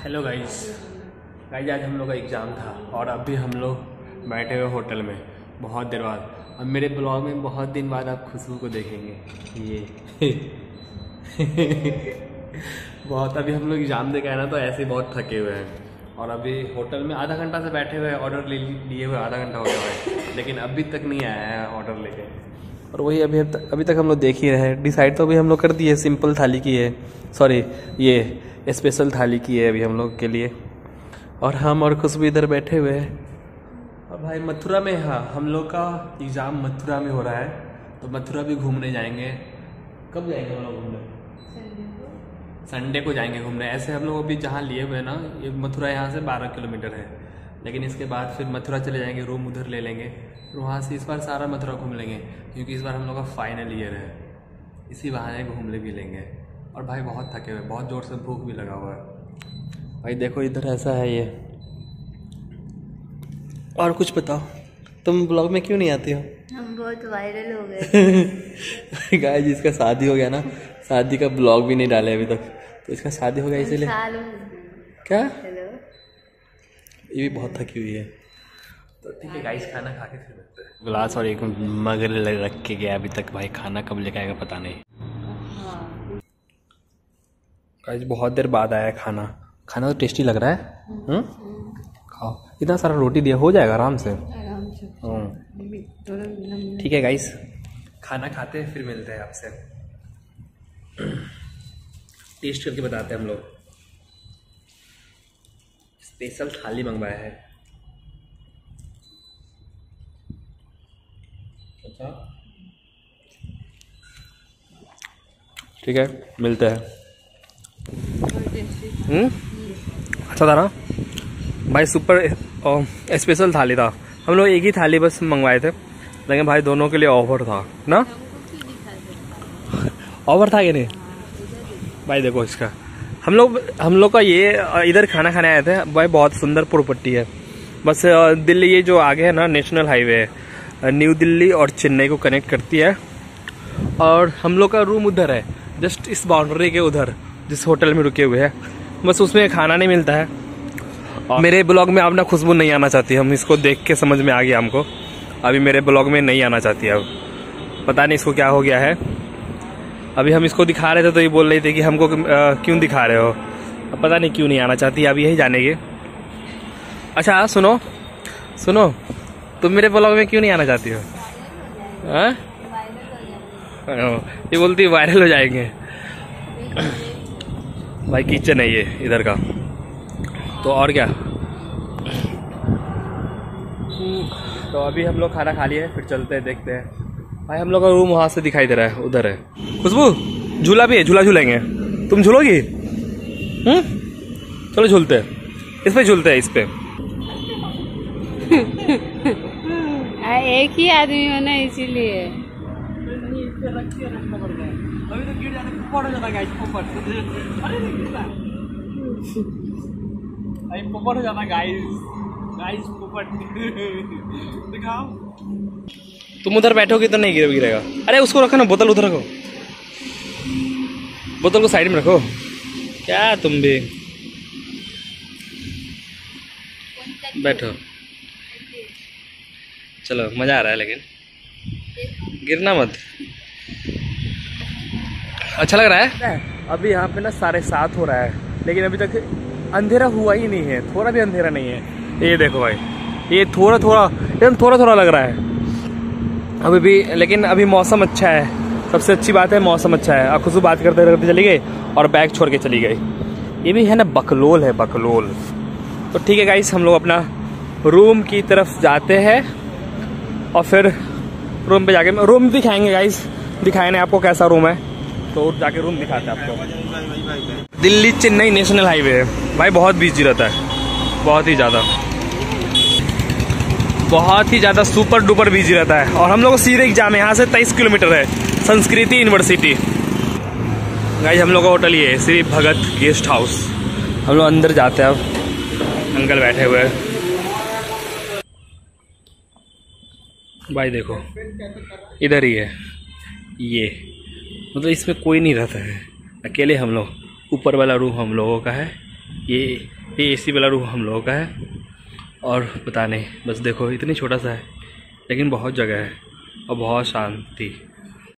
Hello guys आज हम लोग का एग्ज़ाम था और अभी हम लोग बैठे हुए होटल में बहुत देर बाद। अब मेरे ब्लॉग में बहुत दिन बाद आप खुशबू को देखेंगे। ये बहुत अभी हम लोग एग्ज़ाम दे के आए ना, तो ऐसे बहुत थके हुए हैं। और अभी होटल में आधा घंटा से बैठे हुए हैं, ऑर्डर लिए हुए आधा घंटा हो गया है, लेकिन अभी तक नहीं आया है ऑर्डर लेके। और वही अभी तक हम लोग देख ही रहे हैं। डिसाइड तो अभी हम लोग कर दिए, सिंपल थाली की है, सॉरी ये स्पेशल थाली की है अभी हम लोग के लिए। और हम और खुशबू इधर बैठे हुए हैं। और भाई मथुरा में, हाँ हम लोग का एग्ज़ाम मथुरा में हो रहा है, तो मथुरा भी घूमने जाएंगे। कब जाएंगे हम लोग घूमने? संडे को जाएंगे घूमने। ऐसे हम लोग अभी जहाँ लिए हुए हैं ना, ये मथुरा यहाँ से 12 किलोमीटर है, लेकिन इसके बाद फिर मथुरा चले जाएंगे, रूम उधर ले लेंगे, फिर वहाँ से इस बार सारा मथुरा घूम लेंगे, क्योंकि इस बार हम लोग का फाइनल ईयर है। इसी बहाने घूम ले भी लेंगे। और भाई बहुत थके हुए, बहुत ज़ोर से भूख भी लगा हुआ है। भाई देखो इधर ऐसा है ये। और कुछ बताओ, तुम ब्लॉग में क्यों नहीं आती हो? हम बहुत वायरल हो गए। गाइस जिसका शादी हो गया ना, शादी का ब्लॉग भी नहीं डाले अभी तक, तो इसका शादी हो गया इसीलिए। क्या? हेलो, ये भी बहुत थकी हुई है। तो ठीक है गाइस, खाना खा के फिर मिलते हैं। गिलास और एक मग रख के गया अभी तक, भाई खाना कब लेके आएगा पता नहीं। गाइस बहुत देर बाद आया खाना। खाना तो टेस्टी लग रहा है। खाओ, इतना सारा रोटी दिया, हो जाएगा आराम से। ठीक है गाइस, खाना खाते हैं फिर मिलते हैं आपसे। टेस्ट करके बताते हैं हम लोग। स्पेशल थाली मंगवाया है। अच्छा ठीक है, मिलते हैं। अच्छा था ना भाई, सुपर स्पेशल थाली था। हम लोग एक ही थाली बस मंगवाए थे, लेकिन भाई दोनों के लिए ऑफर था ना। ऑफर था कि नहीं भाई? देखो इसका, हम लोग का ये इधर खाना खाने आए थे भाई। बहुत सुंदर प्रॉपर्टी है। बस दिल्ली ये जो आगे है ना, नेशनल हाईवे है, न्यू दिल्ली और चेन्नई को कनेक्ट करती है। और हम लोग का रूम उधर है, जस्ट इस बाउंड्री के उधर, जिस होटल में रुके हुए हैं। बस उसमें खाना नहीं मिलता है। और मेरे ब्लॉग में अब ना खुशबू नहीं आना चाहती। हम इसको देख के समझ में आ गया हमको, अभी मेरे ब्लॉग में नहीं आना चाहती। अब पता नहीं इसको क्या हो गया है। अभी हम इसको दिखा रहे थे तो ये बोल रही थी कि हमको क्यों दिखा रहे हो। अब पता नहीं क्यों नहीं आना चाहती, अब यही जानेंगे। अच्छा सुनो, तुम मेरे ब्लॉग में क्यों नहीं आना चाहती हो? ये बोलती वायरल हो जाएंगे। भाई किचन है ये इधर का, तो और क्या। तो अभी हम लोग खाना खा लिए, फिर चलते हैं, देखते हैं। भाई हम लोग का रूम वहां से दिखाई दे रहा है, उधर है। खुशबू झूला भी है, झूला झूलेंगे। तुम झूलोगी? चलो झूलते हैं, इस पे झूलते हैं, इस पे। एक ही आदमी हो ना, इसीलिए। अभी तो गिर जाते, पोपट हो जाता गाइस, पोपट हो जाता गाइस, पोपट। दिखाओ। तुम उधर बैठोगे तो नहीं गिरेगा। अरे उसको रखो ना, बोतल उधर रखो, बोतल को साइड में रखो। क्या तुम भी बैठो। चलो मजा आ रहा है, लेकिन गिरना मत। अच्छा लग रहा है। अभी यहाँ पे ना 7:30 हो रहा है, लेकिन अभी तक अंधेरा हुआ ही नहीं है, थोड़ा भी अंधेरा नहीं है। ये देखो भाई, ये थोड़ा थोड़ा लग रहा है अभी भी, लेकिन अभी मौसम अच्छा है। सबसे अच्छी बात है मौसम अच्छा है। खुशबू बात करते करते चली गई और बैग छोड़ के चली गई। ये भी है ना, बकलोल है, बकलोल। तो ठीक है गाइस, हम लोग अपना रूम की तरफ जाते हैं और फिर रूम पे जाके रूम दिखाएंगे गाइस। दिखाए ना आपको कैसा रूम है, तो जाके रूम दिखाते हैं आपको। दिल्ली चेन्नई नेशनल हाईवे है भाई, बहुत बिजी रहता है, बहुत ही ज़्यादा सुपर डुपर बिजी रहता है। और हम लोग को सीधे एग्जाम है, यहाँ से 23 किलोमीटर है, संस्कृति यूनिवर्सिटी। गाइस हम लोग का होटल ये है, श्री भगत गेस्ट हाउस। हम लोग अंदर जाते हैं। अब अंकल बैठे हुए हैं भाई, देखो इधर ही है ये, मतलब इसमें कोई नहीं रहता है, अकेले हम लोग। ऊपर वाला रूम हम लोगों का है ये एसी वाला रूम हम लोगों का है। और पता नहीं, बस देखो इतनी छोटा सा है लेकिन बहुत जगह है और बहुत शांति।